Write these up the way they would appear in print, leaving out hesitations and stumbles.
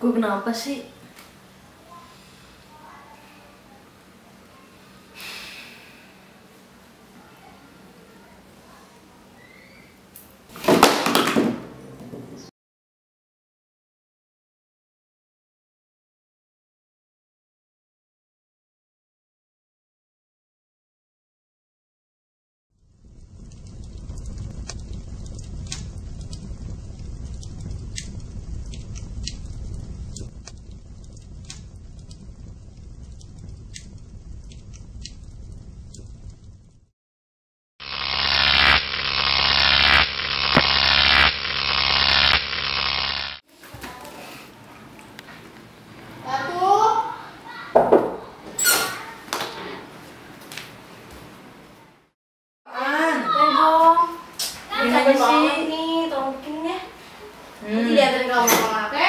Gue kenapa sih? Capek banget nih, tolong bikinin ya. Nanti diantarin ke mama, oke?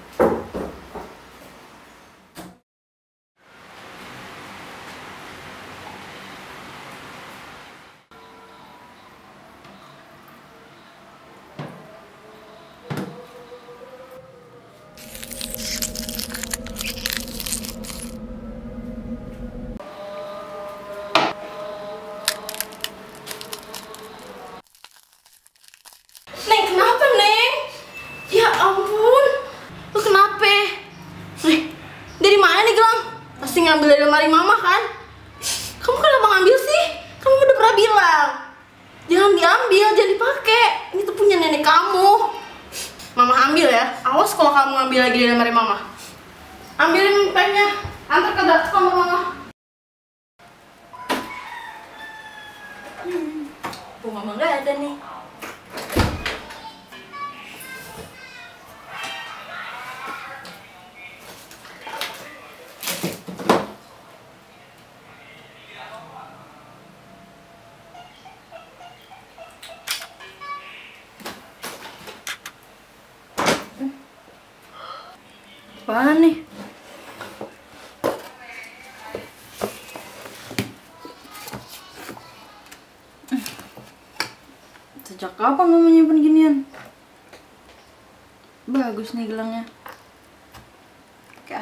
Neng, kenapa Neng? Ya ampun, lu kenapa? Nih, dari mana nih gelang? Pasti ngambil dari lemari mama kan? Kamu kenapa ngambil sih? Kamu udah pernah bilang jangan diambil, jangan dipakai. Ini tuh punya nenek kamu. Mama ambil ya. Awas kalau kamu ngambil lagi dari lemari mama. Ambilin pennya, antar ke kamar mama. Oh, mama nggak ada nih. Apaan nih? Sejak kapan mama nyimpen ginian? Bagus nih gelangnya. Oke.